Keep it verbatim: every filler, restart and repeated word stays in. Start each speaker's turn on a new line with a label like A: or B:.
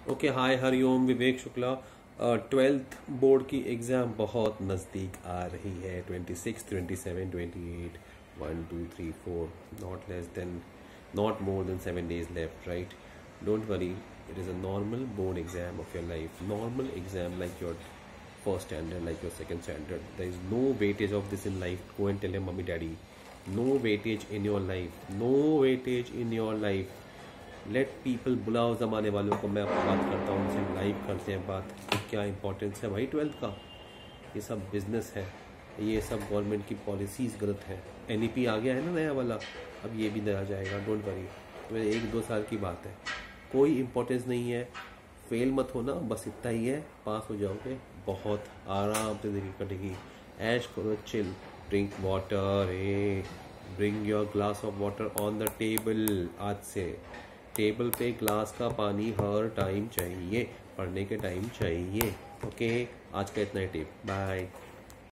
A: Okay hi Hariom Vivek Shukla. Twelfth board की exam बहुत नज़दीक आ रही है। Twenty six twenty seven twenty eight one two three four not less than not more than seven days left right. Don't worry, it is a normal board exam of your life, normal exam like your first standard, like your second standard. There is no weightage of this in life. Go and tell your mommy daddy, no weightage in your life, no weightage in your life. Let people, बुलाओ ज़माने वालों को, मैं आपको बात करता हूँ, उनसे लाइव करते हैं बात कि क्या इंपॉर्टेंस है भाई ट्वेल्थ का। ये सब बिजनेस है, ये सब गवर्नमेंट की पॉलिसीज़ गलत है। एन ई पी आ गया है ना नया वाला, अब ये भी नया जाएगा, डोंट वरी। तो एक दो साल की बात है, कोई इम्पोर्टेंस नहीं है। फेल मत होना, बस इतना ही है, पास हो जाओगे, बहुत आराम से ज़िंदगी कटेगी। ऐश करो, chill, drink water, a bring your glass of water on the table. आज से टेबल पे ग्लास का पानी हर टाइम चाहिए, पढ़ने के टाइम चाहिए। ओके, आज का इतना ही टिप, बाय।